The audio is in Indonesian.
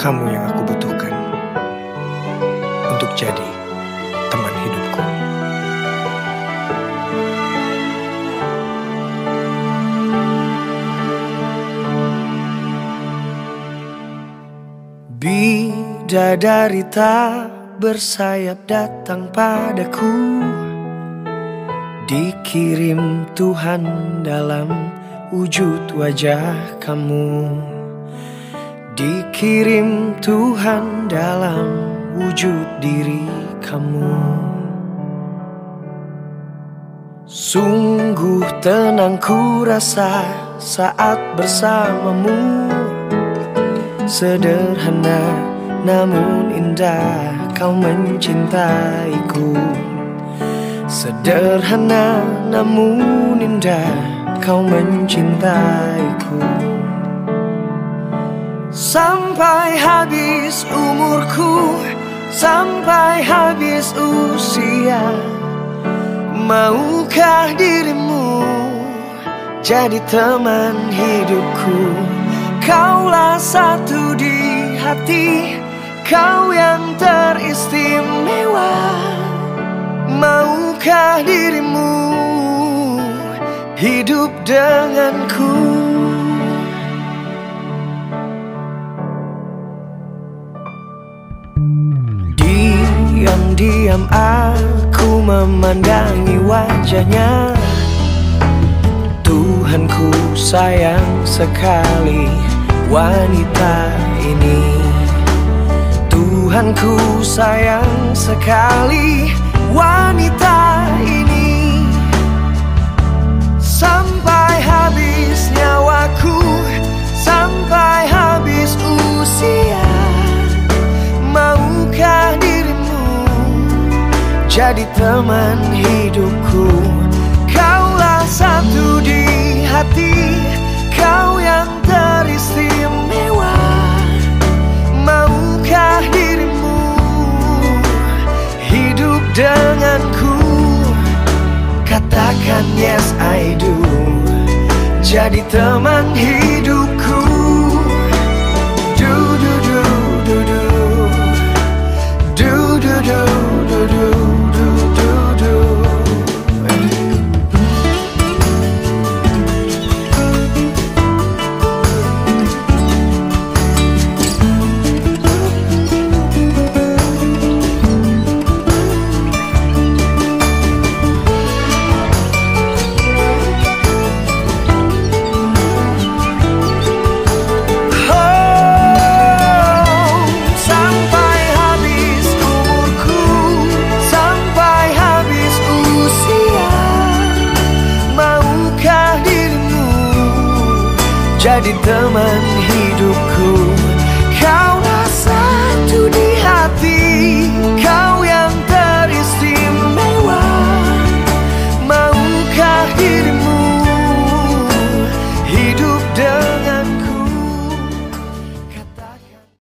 Kamu yang aku butuhkan untuk jadi teman hidupku. Bidadari tak bersayap datang padaku, dikirim Tuhan dalam wujud wajah kamu. Dikirim Tuhan dalam wujud diri kamu. Sungguh tenang ku rasa saat bersamamu. Sederhana namun indah kau mencintaiku. Sederhana namun indah kau mencintaiku. Sampai habis umurku, sampai habis usia, maukah dirimu jadi teman hidupku? Kaulah satu di hati, kau yang teristimewa. Maukah dirimu hidup denganku? Diam-diam aku memandangi wajahnya. Tuhanku sayang sekali wanita ini. Tuhanku sayang sekali wanita ini. Sampai habis nyawaku, sampai habis usia, maukah dirimu jadi teman hidupku? Kaulah satu di hati, kau yang teristimewa. Maukah dirimu hidup denganku? Katakan yes I do, jadi teman hidupku. Du du du du du, du du du du du du du du. Jadi teman hidupku, kau